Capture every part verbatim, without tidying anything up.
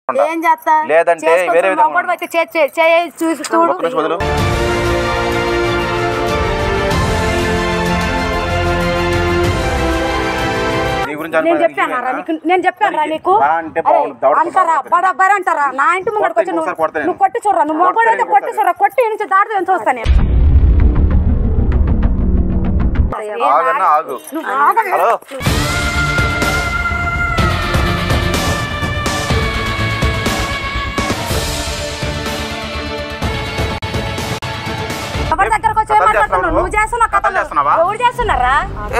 చెప్పండి. ఏం చేస్తా లేదంటే వేరే విధంగా అయితే చూసి చూడు. నేను చెప్పాను నీకు నేను చెప్పాను రా నీకు అంటారా బరాబర్ అంటారా నా ఇంటి ముంగడికి వచ్చి నువ్వు నువ్వు కొట్టి చూడరా నువ్వు మొగడు అయితే కొట్టి చూడరా కొట్టి నుంచి దాటి ఎంత వస్తా నేను ఎవరి దగ్గరకు వచ్చి మాట్లాడుతున్నావు నువ్వు చేస్తున్నావు కథలు ఎవరు చేస్తున్నారా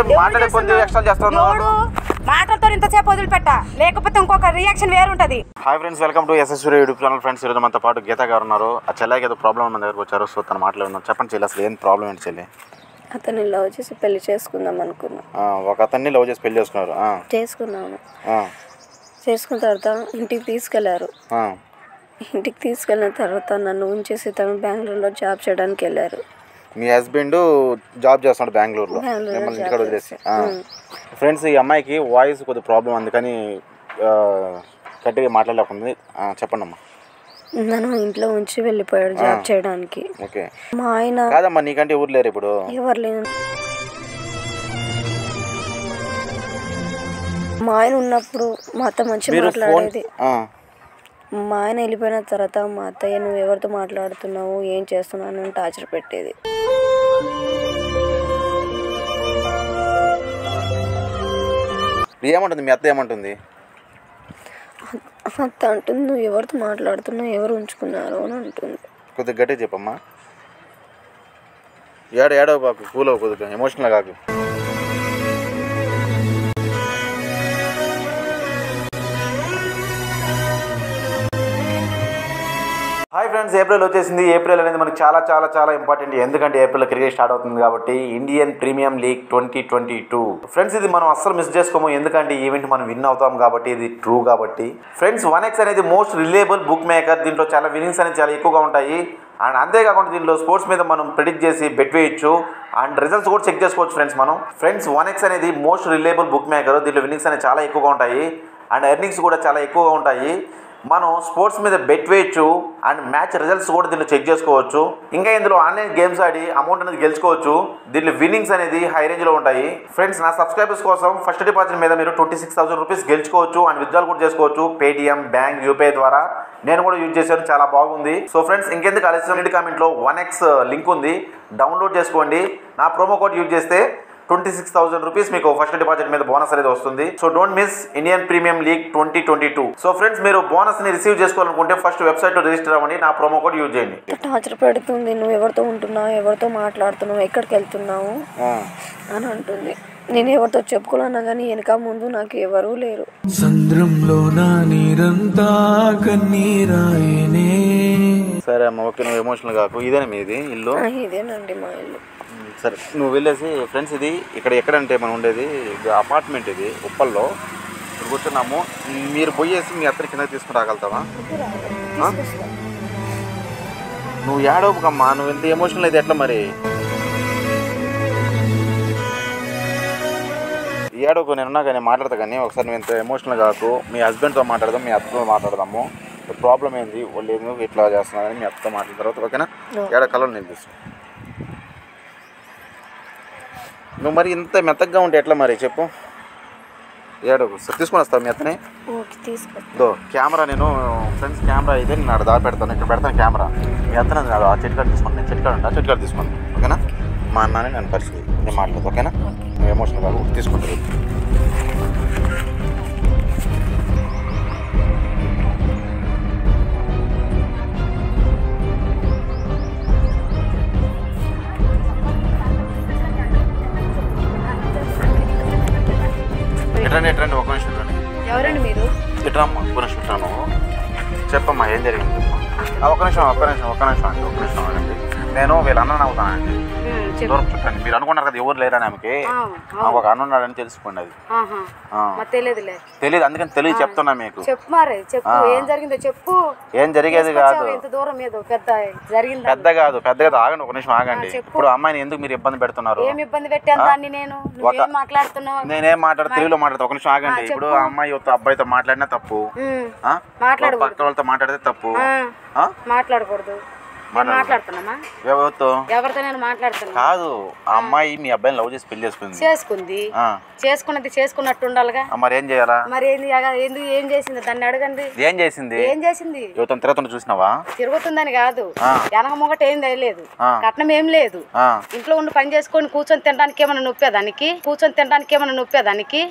మాటలతో ఇంతసేపు వదిలిపెట్టా లేకపోతే ఇంకొక రియాక్షన్ వేరుంటది. హాయ్ ఫ్రెండ్స్, వెల్కమ్ టు ఎస్ఎస్సూరి యూట్యూబ్ ఛానల్. ఫ్రెండ్స్ ఈరోజు మనతో పాటు గీత గారు ఉన్నారు. ఆ చెల్లెకి ఏదో ప్రాబ్లం ఉన్న దగ్గరకు వచ్చారు. సో తను మాట్లాడుతున్నాం. చెప్పండి చెల్లి, అసలు ఏం ప్రాబ్లం ఏంటి చెల్లి? అతన్ని లవ్ చేసి పెళ్లి చేసుకుందాం అనుకున్నా. ఒక అతన్ని లవ్ చేసి పెళ్లి చేసుకున్నారు. చేసుకున్నాను. చేసుకున్న తర్వాత ఇంటికి తీసుకెళ్లారు. ఇంటికి తీసుకెళ్ళిన తర్వాత నన్ను ఉంచేసి తను బెంగళూరులో జాబ్ చేయడానికి వెళ్ళారు. మీ హస్బెండ్ జాబ్ చేస్తున్నాడు బెంగళూరులో, మిమ్మల్ని ఇంటికాడ వదిలేసి. ఫ్రెండ్స్ ఈ అమ్మాయికి వాయిస్ కొద్దిగా ప్రాబ్లం, అందుకని గట్టిగా మాట్లాడలేకుండా. చెప్పండి అమ్మా. నన్ను ఇంట్లో ఉంచి వెళ్ళిపోయాడు జాబ్ చేయడానికి. ఓకే. మా ఆయన కాదమ్మా, నీకంటే ఎవరు లేరు ఇప్పుడు? ఎవరు లేరు. మా ఆయన ఉన్నప్పుడు మా అత్త మంచిగా మాట్లాడేది. మా ఆయన వెళ్ళిపోయిన తర్వాత మా అత్తయ్య నువ్వు ఎవరితో మాట్లాడుతున్నావు, ఏం చేస్తున్నావు అని టార్చర్ పెట్టేది. ఏమంటుంది మీ అత్త? ఏమంటుంది? అత్త అంటుంది నువ్వు ఎవరితో మాట్లాడుతున్నావు, ఎవరు ఉంచుకున్నారు అని అంటుంది. కొద్దిగా గట్టిగా చెప్పమ్మా. ఏడ ఏడవ కాకు, కూల్ అవ్వ, కొద్దిగా ఎమోషనల్ కాకు. హాయ్ ఫ్రెండ్స్, ఏప్రిల్ వచ్చేసింది. ఏప్రిల్ అనేది మనకు చాలా చాలా చాలా ఇంపార్టెంట్. ఎందుకంటే ఏప్రిల్ క్రికెట్ స్టార్ట్ అవుతుంది కాబట్టి Indian premium league twenty twenty two friends ఇది మనం అస్సలు మిస్ చేసుకోము. ఎందుకంటే ఈవెంట్ మనం విన్ అవుతాం కాబట్టి, ఇది ట్రూ కాబట్టి. ఫ్రెండ్స్ వన్ ఎక్స్ అనేది మోస్ట్ రిలయబుల్ బుక్ మేకర్. దీంట్లో చాలా విన్నింగ్స్ అనేది చాలా ఎక్కువగా ఉంటాయి. అండ్ అంతేకాకుండా దీంట్లో స్పోర్ట్స్ మీద మనం ప్రిడిక్ట్ చేసి బెట్ వేయచ్చు అండ్ రిజల్ట్స్ కూడా చెక్ చేసుకోవచ్చు ఫ్రెండ్స్ మనం. ఫ్రెండ్స్ వన్ ఎక్స్ అనేది మోస్ట్ రిలయబుల్ బుక్ మేకర్. దీంట్లో విన్నింగ్స్ అనేది చాలా ఎక్కువగా ఉంటాయి అండ్ ఎర్నింగ్స్ కూడా చాలా ఎక్కువగా ఉంటాయి. మనం స్పోర్ట్స్ మీద బెట్ వేయచ్చు అండ్ మ్యాచ్ రిజల్ట్స్ కూడా దీంట్లో చెక్ చేసుకోవచ్చు. ఇంకా ఇందులో ఆన్లైన్ గేమ్స్ ఆడి అమౌంట్ అనేది గెలుచుకోవచ్చు. దీంట్లో విన్నింగ్స్ అనేది హై రేంజ్లో ఉంటాయి. ఫ్రెండ్స్ నా సబ్స్క్రైబర్స్ కోసం ఫస్ట్ డిపాజిట్ మీద మీరు ట్వంటీ సిక్స్ థౌసండ్ రూపీస్ గెలుచుకోవచ్చు అండ్ విత్డ్రాల్ కూడా చేసుకోవచ్చు పేటిఎం, బ్యాంక్, యూపీఐ ద్వారా. నేను కూడా యూజ్ చేశాను, చాలా బాగుంది. సో ఫ్రెండ్స్ ఇంకెందుకు ఆలస్యం, ఇంటి కామెంట్లో వన్ ఎక్స్ లింక్ ఉంది, డౌన్లోడ్ చేసుకోండి. నా ప్రోమో కోడ్ యూజ్ చేస్తే ట్వంటీ సిక్స్ థౌసండ్ రూపీస్ మీకు ఫస్ట్ డిపాజిట్ మీద బోనస్ అనేది వస్తుంది. So don't miss Indian premium league twenty twenty two. So friends మీరు బోనస్ ని రిసీవ్ చేసుకోవాలనుకుంటే ఫస్ట్ వెబ్సైట్ లో రిజిస్టర్ అవ్వండి, నా ప్రోమో కోడ్ యూజ్ చేయండి. టార్చర్ పెడుతుంది, నువ్వు ఎవరితో ఉంటున్నావు, ఎవరితో మాట్లాడుతున్నావు, ఎక్కడికి వెళ్తున్నావు అని అంటుంది. నేను ఎవరితో చెప్పుకోవాలన్నా కానీ వెనక ముందు నాకు ఎవరూ లేరు. సంద్రంలో నా నీరంతా కన్నీరాయనే. సరే అమ్మ, ఓకే, నువ్వు ఎమోషనల్ కాకు. ఇదేనా మీది ఇల్లు? ఇదేనండి మా ఇల్లు. సరే నువ్వు వెళ్ళేసి. ఫ్రెండ్స్ ఇది ఇక్కడ ఎక్కడంటే మనం ఉండేది అపార్ట్మెంట్, ఇది ఉప్పల్లో. ఇక్కడ కూర్చున్నాము. మీరు పోయేసి మీ అత్తని కింద తీసుకుని రాగలుగుతావా? నువ్వు ఏడవకమ్మా, నువ్వు ఎంత ఎమోషనల్ అయితే ఎట్లా మరి? ఏడవకు, నేనున్నా కానీ మాట్లాడతా. కానీ ఒకసారి నువ్వు ఎంత ఎమోషనల్ కాకు. మీ హస్బెండ్తో మాట్లాడదాం, మీ అత్తతో మాట్లాడదాము. ప్రాబ్లం ఏంది, వాళ్ళు ఎందుకు ఇట్లా చేస్తున్నారని మీ అత్తతో మాట్లాడిన తర్వాత ఓకేనా? ఏడ కలర్ నేను తీసు. నువ్వు మరి ఇంత మెత్తగా ఉంటే ఎట్లా మరి చెప్పు? ఏడో తీసుకొని వస్తావు మీ అత్తని? దో కెమెరా, నేను ఫ్రెండ్స్ కెమెరా అయితే నేను అక్కడ దారి పెడతాను, ఇక్కడ పెడతాను కెమెరా. మీ అత్తని ఆ చెట్టు కాడ తీసుకోండి, నేను చెట్టు కాడ ఉంటా, చెట్టు కాడ తీసుకోండి ఓకేనా? మా అన్నని నన్ను పరిస్థితి నేను మాట్లాడదు ఓకేనా? నువ్వు ఎమోషనల్ కాదు, తీసుకుంటారు. ఎట్రండి ఎట్రండి ఒక నిమిషం రండి. ఎవరండి మీరు? ఎట్రమ్మా ఒక నిమిషం ఇట్రాను. చెప్పమ్మా ఏం జరిగింది చెప్పమ్మా. ఒక నిమిషం ఒక్క నిమిషం ఒక్క నిమిషం అండి ఒక్క నిమిషం అండి నేను వీళ్ళ అన్న అవుతానండి. దొరుకుతాను మీరు అనుకున్నారు కదా ఎవరు లేరని ఆమెకి ఒక అన్న ఉన్నాడని తెలిసిపోయింది. అది తెలియదులే తెలియదు అందుకని తెలియదు చెప్తున్నా మీకు. చెప్పు మరి చెప్పు ఏం జరిగిందో చెప్పు. ఏం జరిగేది కాదు దూరం ఏదో పెద్ద జరిగింది పెద్ద కాదు పెద్ద కాదు ఆగండి ఒక నిమిషం ఆగండి. ఇప్పుడు అమ్మాయిని ఎందుకు మీరు ఇబ్బంది పెడుతున్నారు? ఏం ఇబ్బంది పెట్టాను దాన్ని నేను మాట్లాడుతున్నావు నేనేం మాట్లాడు తెలుగులో మాట్లాడతా ఒక నిమిషం ఆగండి. ఇప్పుడు అమ్మాయి అబ్బాయితో మాట్లాడినా తప్పు పక్క వాళ్ళతో మాట్లాడితే తప్పు మాట్లాడకూడదు. మాట్లాడుతున్నామా ఎవరితో ఎవరితో నేను మాట్లాడుతున్నా కాదు ఆ అమ్మాయి మీ అబ్బాయిని లవ్ చేసి పెళ్లి చేసుకుంది చేసుకుంది చేసుకున్నది చేసుకున్నట్టు ఉండాలిగా. మరి ఏం చేయాలా? మరి ఏంది ఎందుకు ఏం చేసింది దాన్ని అడగండి. ఏం చేసింది ఏం చేసింది? యువతను తిరుగుతుంటే చూసినావా? తిరుగుతుందని కాదు వెనక ముంగట ఏం లేదు కట్నం ఏం లేదు. ఇంట్లో ఉండి పని చేసుకొని కూర్చొని తినడానికి ఏమైనా నొప్పేదానికి కూర్చొని తినడానికి ఏమైనా నొప్పేదానికి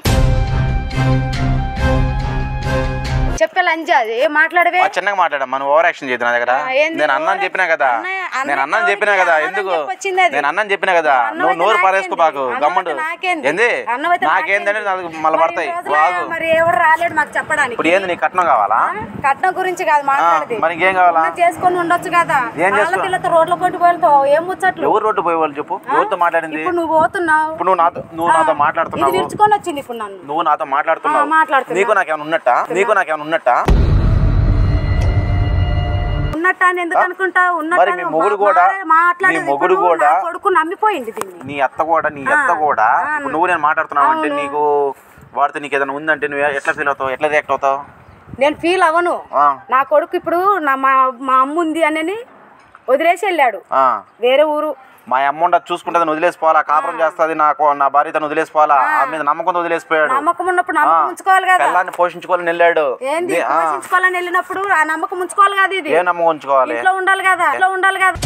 చెప్పే లంజా ఏం మాట్లాడవే చిన్నగా మాట్లాడా మనం ఓవర్ యాక్షన్ చేయదు నా దగ్గర. నేను అన్నాను చెప్పినా కదా నేను అన్నాను చెప్పినా కదా ఎందుకు నేను అన్నాను చెప్పినా కదా నువ్వు నోరు పారేసుకో బాకు గమ్మండు ఏంది నాకేందంటే మళ్ళీ పడతాయి. మరి ఎవరు రాలేడు మాకు చెప్పడానికి. ఇప్పుడు ఏంది నీకు కట్నం కావాలా? కట్నం గురించి కాదు మాట్లాడేది. మరి ఇంకేం కావాలా? చేసుకొని ఉండొచ్చు కదా. పిల్లలతో రోడ్ల పోటీ పోయితో ఏం ముచ్చట్లు. ఎవరు రోడ్డు పోయే వాళ్ళు చెప్పు ఎవరితో మాట్లాడింది? ఇప్పుడు నువ్వు పోతున్నావు ఇప్పుడు నువ్వు నాతో నువ్వు నాతో మాట్లాడుతున్నావు విడుచుకొని వచ్చింది ఇప్పుడు నన్ను నువ్వు నాతో మాట్లాడుతున్నావు మాట్లాడుతున్నావు నీకు నాకేమైనా ఉన్నట్టా నీకు నాకేమైనా ఉన్నట్టా ఉన్నట్టా అని ఎందుకు అనుకుంటా మరి మీ మొగుడు కూడా నీ మొగుడు కూడా కొడుకు నమ్మిపోయింది దీన్ని. నీ అత్త కూడా నీ అత్త కూడా ఇప్పుడు నువ్వు నేను మాట్లాడుతున్నావు అంటే నీకు వాడితే నీకు ఏదైనా ఉందంటే నువ్వు ఎట్లా ఫీల్ అవుతావు ఎట్లా రియాక్ట్ అవుతావు? నేను ఫీల్ అవ్వను. నా కొడుకు ఇప్పుడు నా మా మా అమ్మ ఉంది అని వదిలేసి వెళ్ళాడు వేరే ఊరు. మా అమ్మ ఉండదు చూసుకుంటుంది వదిలేసిపోవాలా కాపురం చేస్తుంది నాకు నా భార్యతో వదిలేసిపోవాలా ఆ మీద నమ్మకం వదిలేసిపోయాడు. నమ్మకం ఉన్నప్పుడు నమ్మకం ఉంచుకోవాలి కదా. పిల్లాన్ని పోషించుకోవాలని వెళ్ళాడు. ఏంది పోషించుకోవాలని వెళ్ళినప్పుడు ఆ నమ్మకం ఉంచుకోవాలి కదా. ఇది ఏ నమ్మకం ఉంచుకోవాలి? ఇంట్లో ఉండాలి కదా ఇంట్లో ఉండాలి కదా.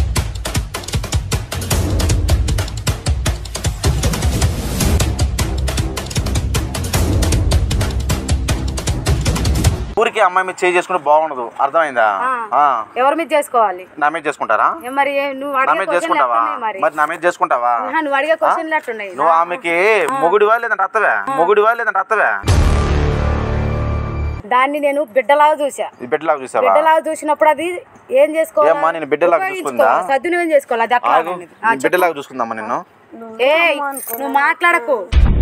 ఊరికి అమ్మాయి మీద చేయి చేసుకుంటే బాగుండదు అర్థమైందా? ఎవరి మీద చేసుకోవాలి? నా మీద చేసుకుంటారా? మరి నువ్వు నా మీద చేసుకుంటావా? మరి నా మీద చేసుకుంటావా? నువ్వు అడిగే క్వశ్చన్లు అట్టున్నాయి. నువ్వు ఆమెకి మొగుడివా లేదంటే అత్తవే మొగుడివా లేదంటే అత్తవే? దాన్ని నేను బిడ్డలాగా చూసా. బిడ్డలాగా చూసావా? బిడ్డలాగా చూసినప్పుడు అది ఏం చేసుకోవాలమ్మా? నేను బిడ్డలాగా చూసుకుందా? సద్దును ఏం చేసుకోవాలి? అది అట్లా బిడ్డలాగా చూసుకుందామా నిన్ను? ఏ నువ్వు మాట్లాడకు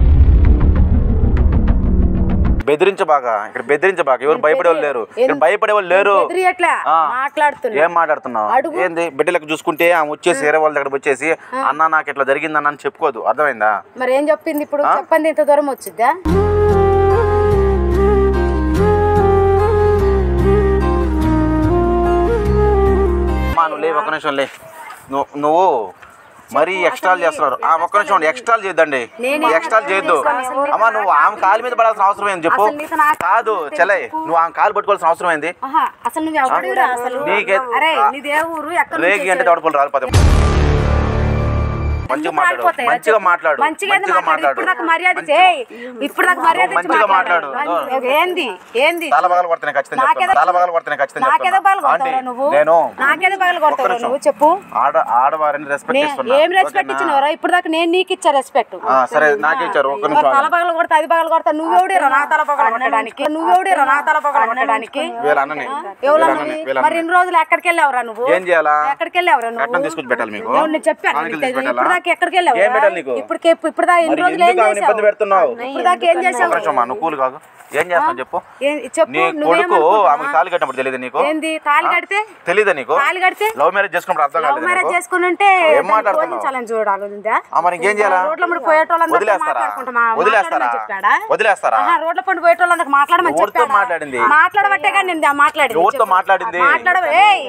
బెదిరించబాగా ఇక్కడ బెదిరించబాగా ఎవరు భయపడేవాళ్ళు లేరు ఇక్కడ భయపడేవాళ్ళు లేరు. ఏం మాట్లాడుతున్నావు? ఏంది బిడ్డలకు చూసుకుంటే ఆమె వచ్చేసి వేరే వాళ్ళ దగ్గర వచ్చేసి అన్న నాకు ఇట్లా జరిగిందన్న అని చెప్పుకోదు అర్థమైందా? మరి ఏం చెప్పింది ఇప్పుడు చెప్పండి ఇంత దూరం వచ్చిద్దా? నువ్వు లే ఒక నిమిషం లే నువ్వు మరీ ఎక్స్ట్రాల్ చేస్తున్నారు. ఆ ఒక్క నిమిషం ఎక్స్ట్రాల్ చేయొద్దండి ఎక్స్ట్రాల్ చేయొద్దు అమ్మా. నువ్వు ఆమె కాలు మీద పడాల్సిన అవసరం ఏంది చెప్పు? కాదు చెల్లె నువ్వు ఆమె కాలు పట్టుకోవాల్సిన అవసరం ఏంది? రేగి అంటే దొడపలు రాలిపోతాయి. మంచిగా మాట్లాడు మంచిగా మాట్లాడు మంచిగా మాట్లాడు మంచిగా మాట్లాడు. ఏంది ఏంది తల పగలు కొడతానే ఖచ్చితంగా తల పగలు కొడతానే ఖచ్చితంగా నువ్వు చెప్పు. ఆడ ఆడవారిని రెస్పెక్ట్ ఇస్తున్నా. ఏం రెస్పెక్ట్ ఇచ్చినవరా ఇప్పుడు దాకా? నేను నీకు ఇచ్చా రెస్పెక్ట్. సరే నాకే ఇచ్చారు. ఒక్క నిమిషం తల పగలు కొడతా అది పగలు కొడతా నువ్వెవడేరా నా తల పగలు కొట్టడానికి? నువ్వెవడేరా నా తల పగలు కొట్టడానికి? మరి ఇన్ని రోజులు ఎక్కడికి వెళ్ళావురా నువ్వు? ఏం చేయాలా? ఎక్కడికి వెళ్ళావురా నువ్వు? తీసుకొచ్చి పెట్టాలి మీకు. నేను చెప్పాను ఎక్కడికి వెళ్ళావు? ఇప్పుడు ఇప్పుడు దాకా ఎన్ని రోజులు ఏం ఇబ్బంది చేసావు? పెడుతున్నావు? ఇప్పుడు దాకా ఏం చేసావు? నువ్వు కూలు కాదు ఏం చేస్తావు చెప్పు. చెప్పు. నీ కొడుకు ఆమె తాళి కట్టినప్పుడు తెలియదు నీకు? ఏంది తాళి కడితే తెలీదా నీకు? తాళి కడితే లవ్ మ్యారేజ్ చేసుకున్నప్పుడు అర్థం కాలేదు. లవ్ మ్యారేజ్ చేసుకుంటే ఏం మాట్లాడుతున్నావు? చూడాలి. మరి ఇంకేం చేయాలా? రోడ్ల మీద పోయేటోళ్ళందరూ వదిలేస్తారా? వదిలేస్తారా? వదిలేస్తారా? రోడ్ల పండు పోయేటోళ్ళందరూ మాట్లాడమని చెప్పాడా? మాట్లాడింది మాట్లాడబట్టే కానీ నేను మాట్లాడింది. ఎవరితో మాట్లాడింది? మాట్లాడవు. ఏయ్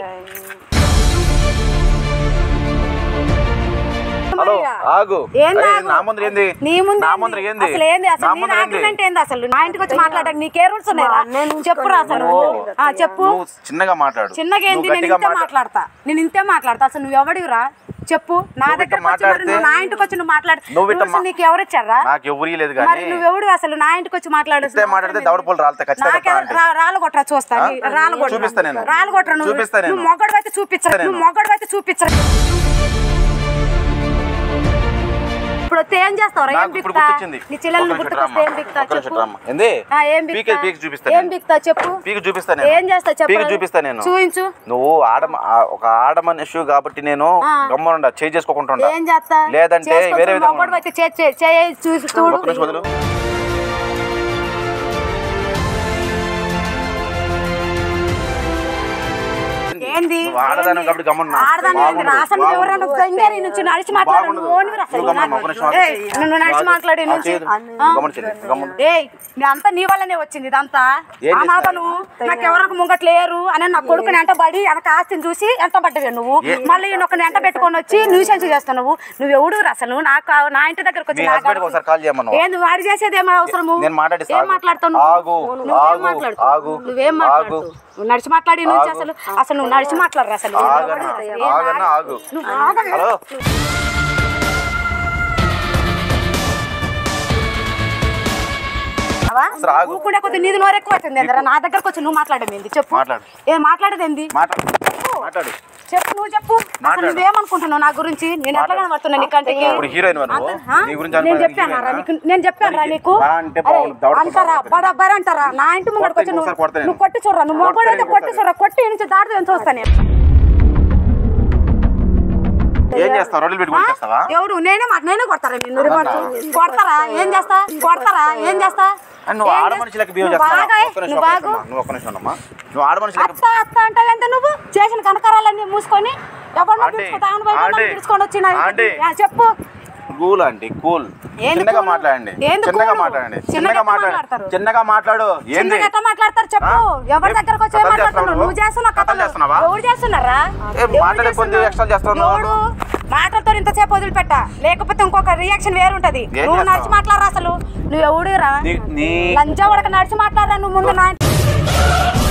హలో ఆగు. నా ముందు ఏంది? నీ ముందు నా ముందు ఏంది? అసలు ఏంది? అసలు నీ అగ్రిమెంట్ ఏంది? అసలు నా ఇంటికి వచ్చి మాట్లాడక నీకే రూల్స్ ఉన్నాయా? చెప్పురా అసలు. ఆ చెప్పు. చిన్నగా మాట్లాడు. చిన్నగా ఏంది? నేను ఇంతే మాట్లాడతా నేను ఇంతే మాట్లాడతా. అసలు నువ్వు ఎవడివిరా చెప్పు. నా దగ్గర నా ఇంటికి వచ్చి నువ్వు మాట్లాడు. నీకు ఎవరు ఇచ్చారా? నాకు ఎవరు లేదు. మరి నువ్వెవడు అసలు నా ఇంటికి వచ్చి మాట్లాడు? మాట్లాడితే దవడ పూలు రాలతాయి ఖచ్చితంగా. రాలగొట్టరా చూస్తా. రాలగొట్ట చూపిస్తా నేను. రాలగొట్టరా నువ్వు. నువ్వు మొగ్గడు అయితే చూపించరా? నువ్వు మొగ్గడు అయితే చూపించరా? ఇప్పుడు వస్తే ఏం చేస్తావు? ఏం బిక్తా? నీ చెల్లెల్ని గుర్తుకొస్తే ఏం బిక్తా చెప్పు? ఏం బిక్తా? ఏం బిక్తా చెప్పు? ఏం చేస్తా చెప్పు? చూపించు. నువ్వు ఆడ ఒక ఆడ మనిషి కాబట్టి నేను గమ్మునుండా చేయి చేసుకోకుండా ఏం చేస్తా? లేదంటే వేరే విధంగా చూసి చూడు. ఏంది ఆడదాను కాబట్టి గమ్మున అసలు ఎవరైనా దంగేరి నుంచి నడిచి మాట్లాడు. నువ్వు నడిచి మాట్లాడే నుంచి అంతా నీ వల్లనే వచ్చింది. ఇదంతా నువ్వు నాకు ఎవరికి ముంగట్లేరు అని నా కొడుకుని ఎంట పడి వెనక ఆస్తిని చూసి ఎంత పడ్డవే నువ్వు. మళ్ళీ ఒక ఎంట పెట్టుకొని వచ్చి న్యూసెన్స్ చేస్తున్నావు. నువ్వు ఎవడు అసలు నాకు నా ఇంటి దగ్గరకు వచ్చి ఏంది వాడి చేసేది ఏమో అవసరము? ఏం మాట్లాడుతావు? నువ్వేం మాట్లాడుతావు? నువ్వేం మాట్లాడుతావు? నువ్వు నడిచి మాట్లాడి నుంచి అసలు అసలు నువ్వు నడిచి మాట్లాడరు. అసలు కూడా కొద్ది నీది నోరు ఎక్కువ అవుతుంది. నా దగ్గరకు వచ్చి నువ్వు మాట్లాడేది చెప్పు. ఏం మాట్లాడేది ఏంది చెప్పు. నువ్వు చెప్పు. అసలు నువ్వేమనుకుంటున్నావు నా గురించి? నేను ఎట్లా కనబడుతున్నా నీకంటే? నేను చెప్పాను రా నీకు నేను చెప్పాను రా నీకు అంటారా బరాబర్ అంటారా? నా ఇంటి ముంగడికి వచ్చి నువ్వు నువ్వు కొట్టి చూడరా. నువ్వు మొగడు అయితే కొట్టి చూడరా. కొట్టి నుంచి దాటి ఎంత వస్తాను ఎవడు? నేనే నేనే కొడతారా? నిన్ను కొడతారా? ఏం చేస్తా? కొడతారా? ఏం చేస్తా? నువ్వు చేసిన కనకరాలన్నీ మూసుకొని ఎవరినో పిలుచుకొని వచ్చినాయి చెప్పు. కూల్ అండి కూల్. చిన్నగా మాట్లాడండి. చిన్నగా మాట్లాడండి. చిన్నగా మాట్లాడతారు. చిన్నగా మాట్లాడు. ఏంది ఎట్లా మాట్లాడతారు చెప్పు? ఎవరి దగ్గరకు వచ్చి మాట్లాడుతున్నావు? నువ్వు చేస్తున్నావు కథలు చేస్తున్నావా? ఎవరు చేస్తున్నారా? ఎవడు మాటలతో ఇంతసేపు వదిలిపెట్ట, లేకపోతే ఇంకొక రియాక్షన్ వేరు ఉంటది. నువ్వు నడిచి మాట్లాడరా. అసలు నువ్వు ఎవడురా? లంచా ఉడక నడిచి మాట్లాడరా నువ్వు ముందు నా